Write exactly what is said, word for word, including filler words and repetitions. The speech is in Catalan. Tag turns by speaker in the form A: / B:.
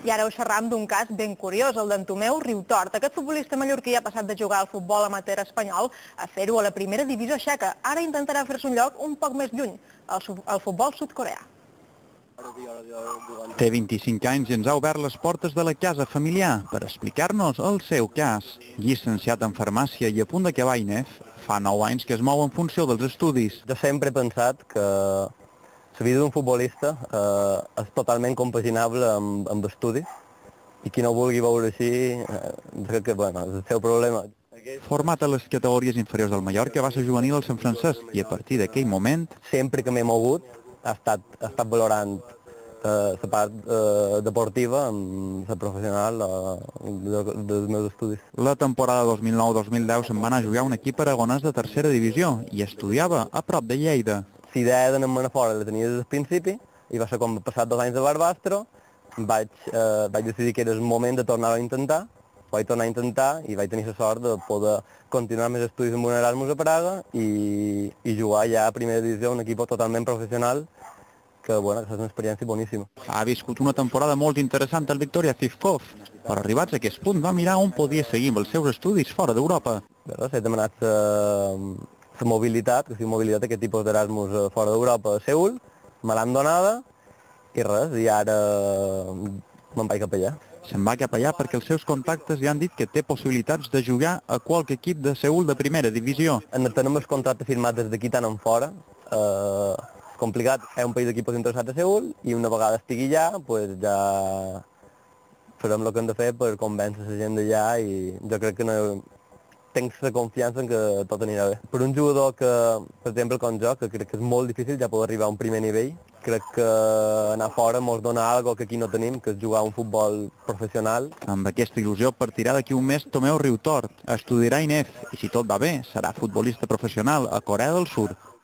A: I ara us xerram d'un cas ben curiós, el d'en Tomeu Riutort. Aquest futbolista mallorquí ha passat de jugar al futbol amateur espanyol a fer-ho a la primera divisió txeca. Ara intentarà fer-se un lloc un poc més lluny, al futbol sud-coreà.
B: Té vint-i-cinc anys i ens ha obert les portes de la casa familiar per explicar-nos el seu cas. Llicenciat en farmàcia i a punt d'acabar I N E F, fa nou anys que es mou en funció dels estudis.
C: Jo sempre he pensat que la vida d'un futbolista eh, és totalment compaginable amb, amb estudis i qui no ho vulgui veure així, eh, que, bueno, és el seu problema.
B: Format a les categories inferiors del Mallorca, va ser juvenil al Sant Francesc i a partir d'aquell moment...
C: Sempre que m'he mogut ha estat, ha estat valorant eh, la part eh, deportiva amb la professional eh, de, dels meus estudis.
B: La temporada dos mil nou dos mil deu se'n va anar a jugar a un equip aragonès de tercera divisió i estudiava a prop de Lleida.
C: La idea d'anar-me'n a fora la tenia des del principi i va ser com passat dos anys de Barbastro, vaig, eh, vaig decidir que era el moment de tornar a intentar, vaig tornar a intentar i vaig tenir la sort de poder continuar més estudis amb un Erasmus a Praga i, i jugar ja a primera divisió, un equip totalment professional, que bueno, és una experiència boníssima.
B: Ha viscut una temporada molt interessant al Victoria Zivkov, però arribats a aquest punt va mirar on podia seguir amb els seus estudis fora d'Europa.
C: S'ha demanat la, la mobilitat, que sigui mobilitat, aquest tipus d'Erasmus fora d'Europa a Seül, me l'han donada i res, i ara me'n vaig cap allà.
B: Se'n va cap allà perquè els seus contactes ja han dit que té possibilitats de jugar a qualque equip de Seül de primera divisió.
C: Tenim el contracte firmat des d'aquí tant en fora, eh, és complicat, és un país d'equipos interessat a Seül i una vegada estigui allà, pues ja farem el que hem de fer per convèncer la gent d'allà i jo crec que no, tinc la confiança en que tot anirà bé. Per un jugador que, per exemple, com jo, que crec que és molt difícil ja poder arribar a un primer nivell, crec que anar fora ens dona alguna que aquí no tenim, que és jugar un futbol professional.
B: Amb aquesta il·lusió partirà d'aquí un mes Tomeu Riutort, estudiarà I N E F i si tot va bé serà futbolista professional a Corea del Sud.